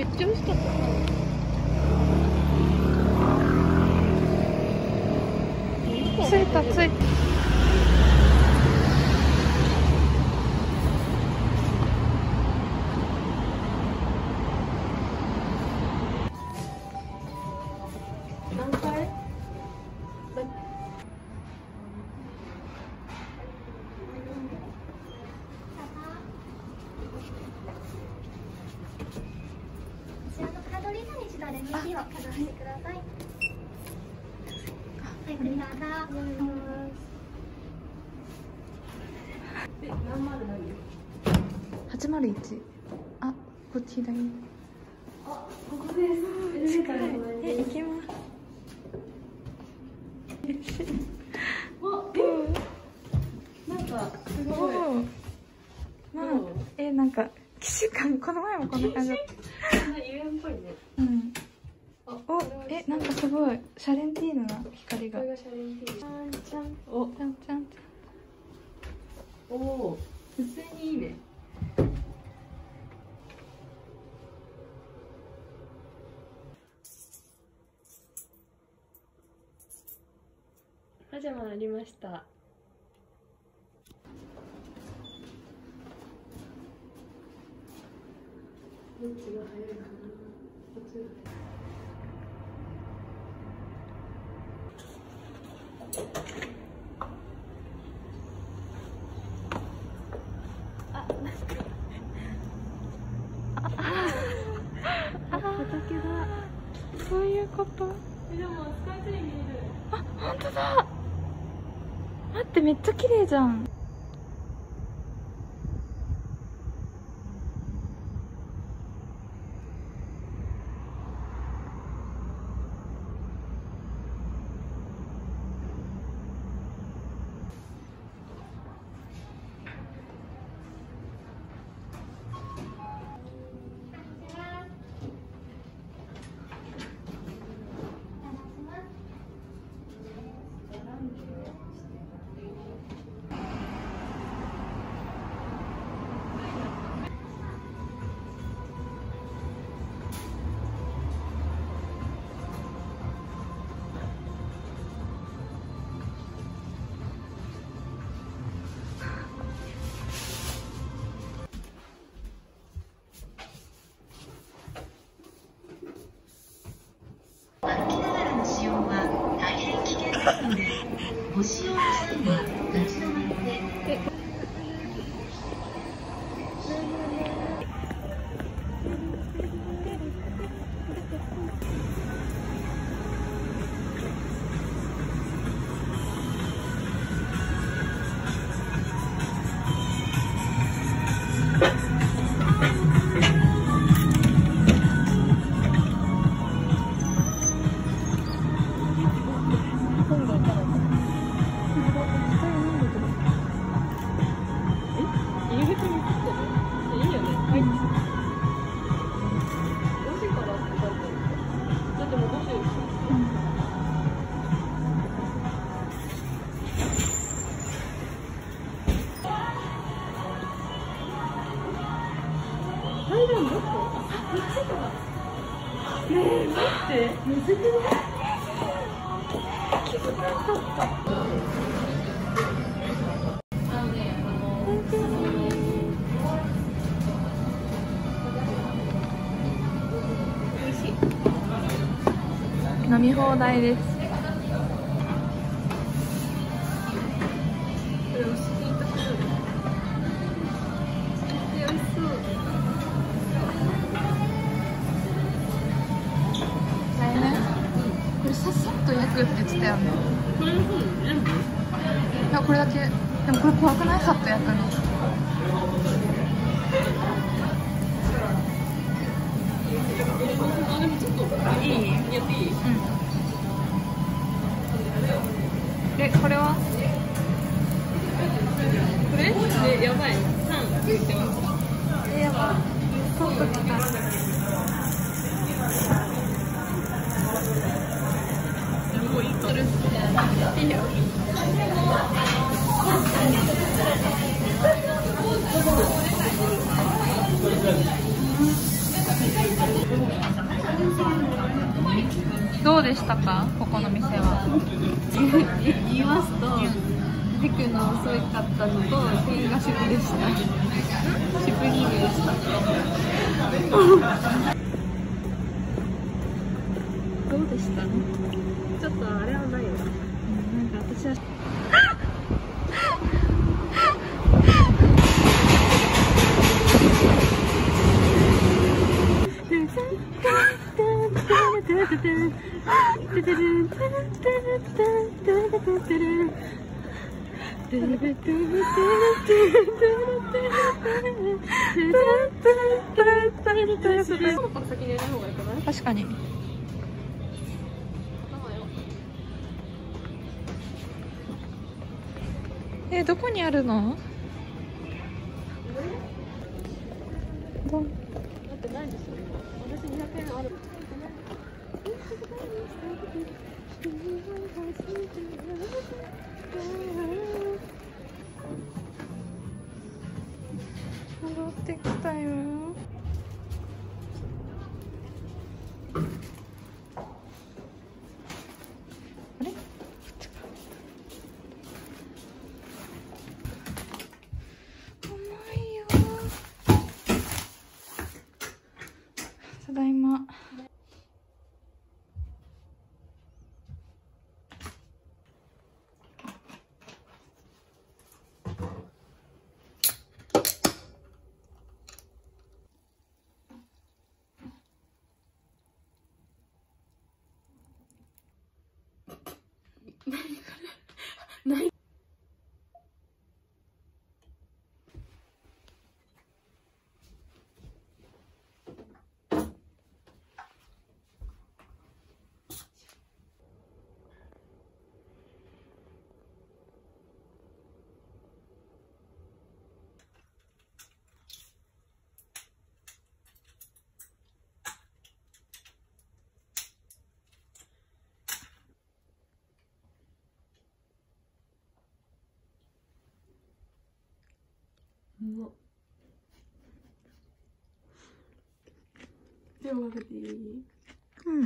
めっちゃ美味しかった。 着いた着いた。 何回？ カードリーダーに一度レミーをかざしてください。はい、これからお願いします。 何丸何 801。あ、こっち左。 あ、ここです。エレベーターの隣行です。 きます。 なんかすごい。 なんか騎士感、この前もこんな感じだった。 遊園っぽいね。 うん。なんかすごいシャレンティーヌな光が。 これがシャレンティーヌ。ちゃんちゃん。 お、ちゃんちゃんちおお、普通にいいね。パジャマありました。どっちが早いかな。こっちが畑だ。 そういうこと。 でもスカイツリー見える。 あ、本当だ。待って、めっちゃ綺麗じゃん。 ご使用の際は立ち止まってねえ、待って、むずくない？ 気づかなかった。飲み放題です。 これ押していたことで。美味しそう。 これさっさと焼くって言ってたよね。 これの方全部？いや、これだけ。でもこれ怖くない？さっと焼くの。 あ、でもちょっといい？やっていい？ うん。これは？ これ？やばい。3言ってます。 やばい。取っときたい。 もういいか。いいよ。 でしたか、ここの店は。 言いますと、出てくるの遅かったのと、店員が主婦でした。主婦人間でした。どうでした？ちょっとあれはないよ。なんか私は。 確かに。どこにあるの？ だってないでしょ。私200円ある。 戻ってきたよ。あれ？重いよ。ただいま。 手をかけていい？ うん。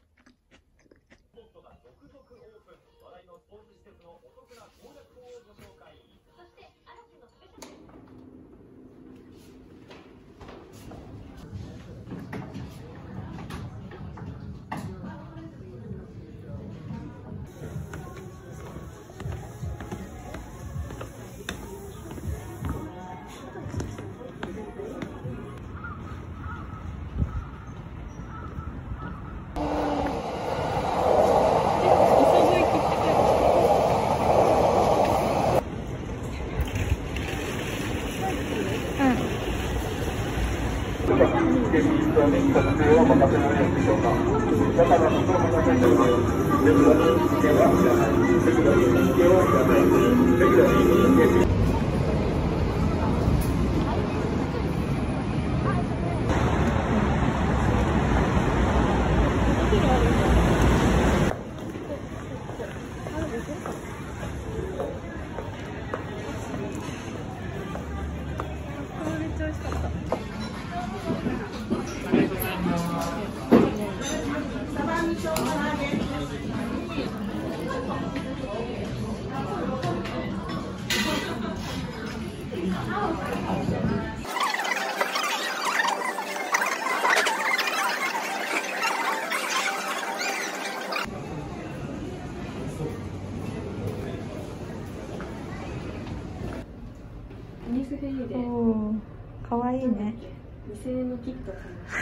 アニスフェイでおー、かわいいね。 2000円のキットを買いました。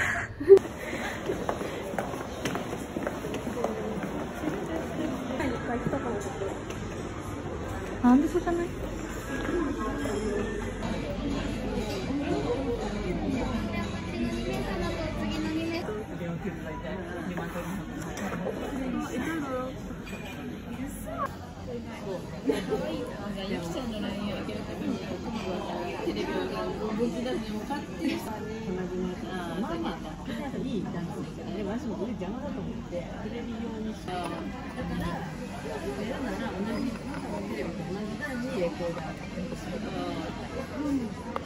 なんでそうじゃない？ ゆきちゃんの LINE を開けるためにテレビを動き出しても買ってるさまあまあいいダンスですよね。私もこれ邪魔だと思ってテレビ用にしただからやるなら同じテレビと同じ段にレコーダーをする。